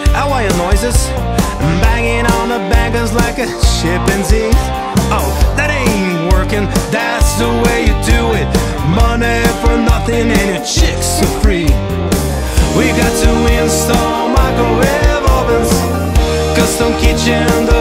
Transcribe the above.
Hawaiian noises, banging on the bankers like a chimpanzee. Oh, that ain't working, that's the way you do it. Money for nothing and your chicks are free. We got to install microwave ovens, custom kitchen.